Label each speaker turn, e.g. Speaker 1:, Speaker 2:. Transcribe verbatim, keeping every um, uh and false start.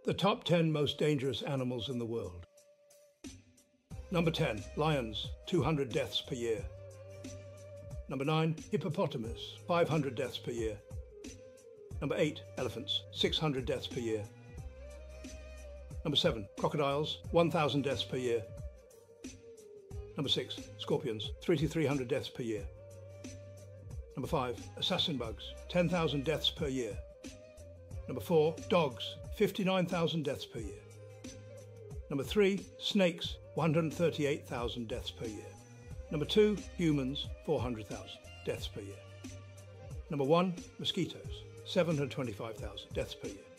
Speaker 1: The top ten most dangerous animals in the world. Number ten, lions, two hundred deaths per year. Number nine, hippopotamus, five hundred deaths per year. Number eight, elephants, six hundred deaths per year. Number seven, crocodiles, one thousand deaths per year. Number six, scorpions, three thousand three hundred deaths per year. Number five, assassin bugs, ten thousand deaths per year. Number four, dogs, fifty-nine thousand deaths per year. Number three, snakes, one hundred thirty-eight thousand deaths per year. Number two, humans, four hundred thousand deaths per year. Number one, mosquitoes, seven hundred twenty-five thousand deaths per year.